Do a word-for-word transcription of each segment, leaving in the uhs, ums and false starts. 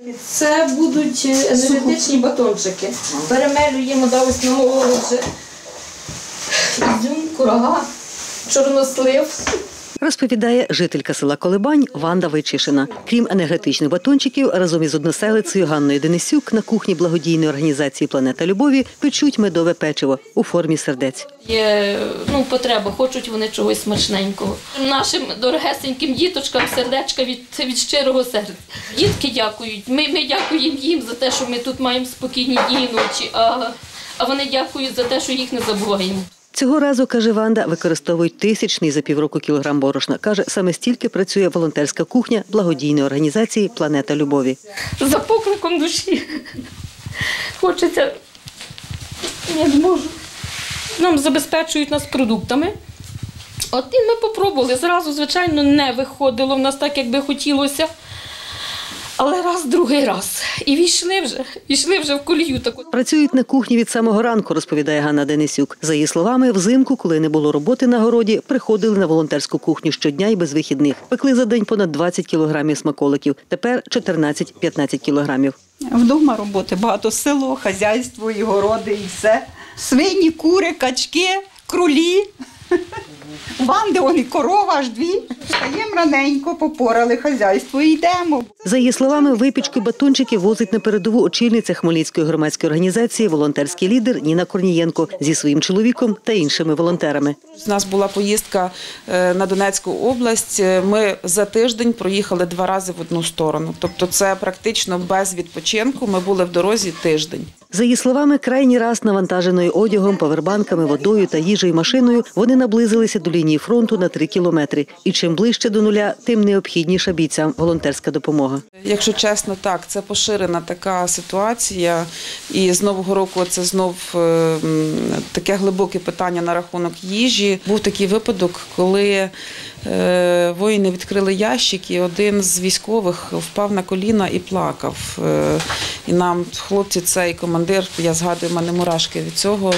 Це будуть енергетичні батончики. Перемелюємо, да, ось намололи вже ізюм, курага, чорнослив. Розповідає жителька села Колебань Ванда Войчишина. Крім енергетичних батончиків, разом із односелицею Ганною Денисюк на кухні благодійної організації «Планета Любові» печуть медове печиво у формі сердець. Є ну, потреба, хочуть вони чогось смачненького. Нашим дорогесеньким діточкам сердечка від, від щирого серця. Дітки дякують, ми, ми дякуємо їм за те, що ми тут маємо спокійні дні ночі, а, а вони дякують за те, що їх не забуваємо. Цього разу, каже Ванда, використовують тисячний за півроку кілограм борошна. Каже, саме стільки працює волонтерська кухня благодійної організації «Планета Любові». За покликом душі. Хочеться, я не можу. Нам забезпечують нас продуктами. От і ми попробували. Зразу, звичайно, не виходило в нас так, як би хотілося. Але раз, другий раз. І війшли вже, війшли вже в колію таку. Працюють на кухні від самого ранку, розповідає Ганна Денисюк. За її словами, взимку, коли не було роботи на городі, приходили на волонтерську кухню щодня і без вихідних. Пекли за день понад двадцять кілограмів смаколиків, тепер чотирнадцять-п'ятнадцять кілограмів. Вдома роботи багато, село, хазяйство, і городи, і все. Свині, кури, качки, кролі. Ванди, он і корова, аж дві. Стаємо раненько, попорали хазяйство і йдемо. За її словами, випічку батончиків возить на передову очільниця Хмельницької громадської організації «Волонтерський лідер» Ніна Корнієнко зі своїм чоловіком та іншими волонтерами. У нас була поїздка на Донецьку область. Ми за тиждень проїхали два рази в одну сторону. Тобто це практично без відпочинку. Ми були в дорозі тиждень. За її словами, крайній раз навантаженою одягом, павербанками, водою та їжею машиною вони наблизилися до лінії фронту на три кілометри. І чим ближче до нуля, тим необхідніша бійцям волонтерська допомога. Якщо чесно, так, це поширена така ситуація. І з Нового року це знов таке глибоке питання на рахунок їжі. Був такий випадок, коли воїни відкрили ящик, і один з військових впав на коліна і плакав. І нам, хлопці, цей командир, я згадую, в мене мурашки від цього.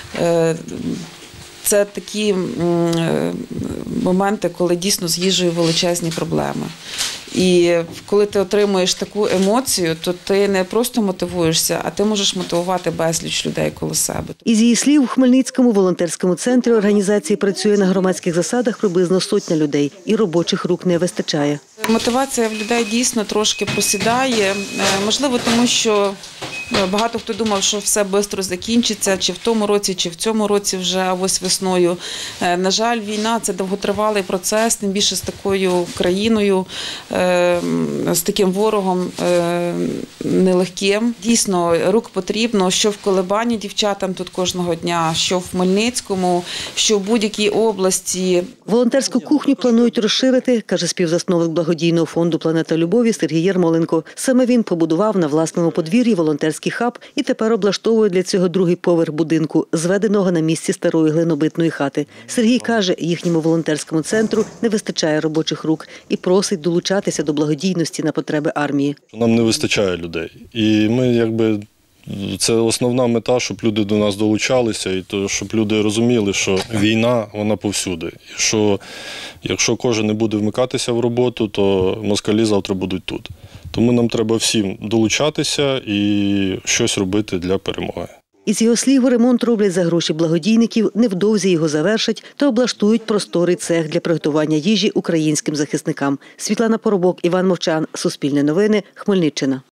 Це такі моменти, коли дійсно з їжею величезні проблеми. І коли ти отримуєш таку емоцію, то ти не просто мотивуєшся, а ти можеш мотивувати безліч людей коло себе. Із її слів, у Хмельницькому волонтерському центрі організації працює на громадських засадах приблизно сотня людей, і робочих рук не вистачає. Мотивація в людей дійсно трошки просідає, можливо, тому що багато хто думав, що все швидко закінчиться, чи в тому році, чи в цьому році вже, а ось весною. На жаль, війна – це довготривалий процес, тим більше з такою країною, з таким ворогом нелегким. Дійсно, рук потрібно, що в Колебані дівчатам тут кожного дня, що в Хмельницькому, що в будь-якій області. Волонтерську кухню планують розширити, каже співзасновник благодійного фонду «Планета Любові» Сергій Ярмоленко. Саме він побудував на власному подвір'ї волонтерський хаб і тепер облаштовує для цього другий поверх будинку, зведеного на місці старої глинобитної хати. Сергій каже, їхньому волонтерському центру не вистачає робочих рук і просить долучатися до благодійності на потреби армії. Нам не вистачає людей. І ми, якби, це основна мета, щоб люди до нас долучалися, і то, щоб люди розуміли, що війна, вона повсюди. І що якщо кожен не буде вмикатися в роботу, то москалі завтра будуть тут. Тому нам треба всім долучатися і щось робити для перемоги. Із його слів, ремонт роблять за гроші благодійників, невдовзі його завершать та облаштують просторий цех для приготування їжі українським захисникам. Світлана Поробок, Іван Мовчан, Суспільне новини, Хмельниччина.